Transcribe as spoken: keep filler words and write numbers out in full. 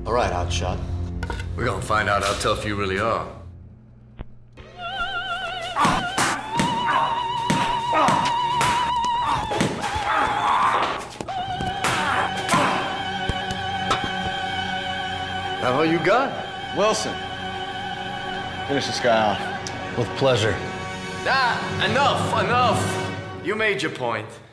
All right, hotshot. We're gonna find out how tough you really are. How about you got? Wilson, finish this guy off. With pleasure. Nah, enough, enough. You made your point.